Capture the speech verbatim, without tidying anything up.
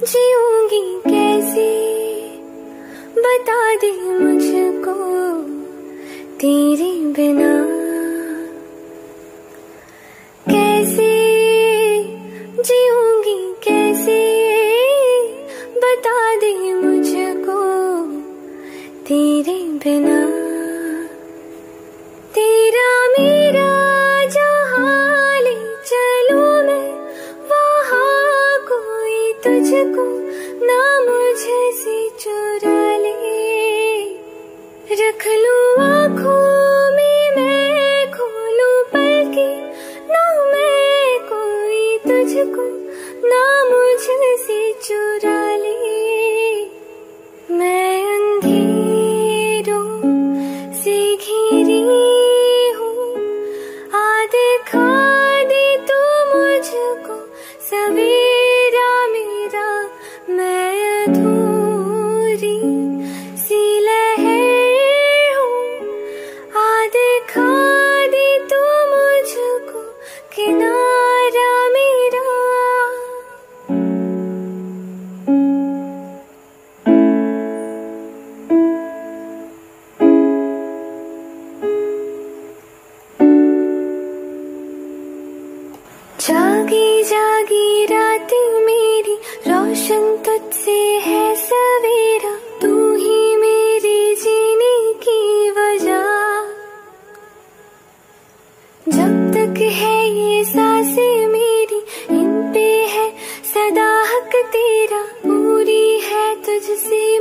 जीऊंगी कैसे बता दे मुझको तेरे बिना। कैसे जीऊंगी कैसे बता दे मुझको तेरे बिना। तेरा मेरा जहाँ ले चलूं मैं वहाँ कोई तुझको ना मुझसे चुरा ले। रख लूं आँखों में मैं खोलूं पलकें ना मैं कोई तुझको ना मुझसे चुरा ले। मैं अंधेरों से घिरी हूँ आ दिखा दे तू मुझको सवेरा मेरा। मैं अधूरी सी लहर हूँ आ दिखा दे तू मुझको किनारा मेरा। जागी जागी रातें मेरी रोशन तुझसे है सवेरा। तू ही मेरी जीने की वजह। जब तक है ये सांसें मेरी इन पे है सदा हक तेरा। पूरी है तुझसे